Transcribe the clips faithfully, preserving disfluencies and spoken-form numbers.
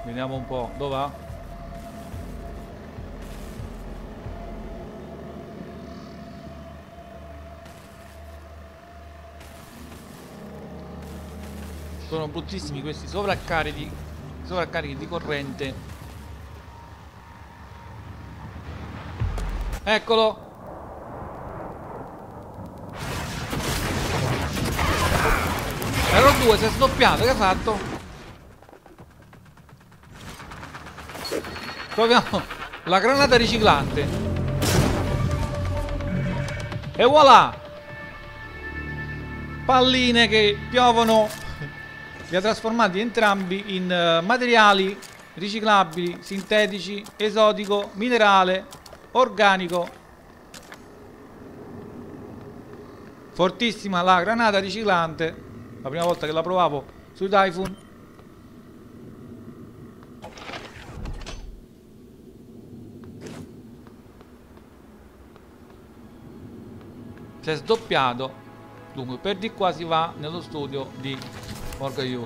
Vediamo un po', dove va? Sono bruttissimi questi sovraccarichi, sovraccarichi di corrente. Eccolo! Error due, si è sdoppiato, che ha fatto? Proviamo la granata riciclante. E voilà! Palline che piovono. Li ha trasformati entrambi in uh, materiali riciclabili, sintetici, esotico, minerale, organico. Fortissima la granata riciclante. La prima volta che la provavo sui Typhoon. Si è sdoppiato. Dunque per di qua si va nello studio di Morgaiu.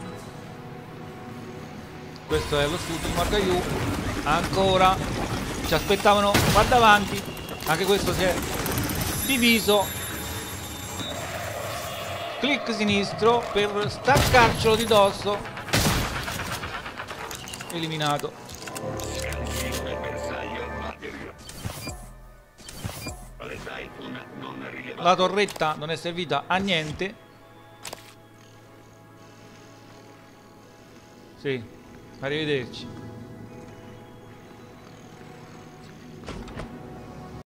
Questo è lo studio di Morgaiu. Ancora ci aspettavano qua davanti. Anche questo si è diviso. Clic sinistro per staccarcelo di dosso. Eliminato. La torretta non è servita a niente. Sì, arrivederci.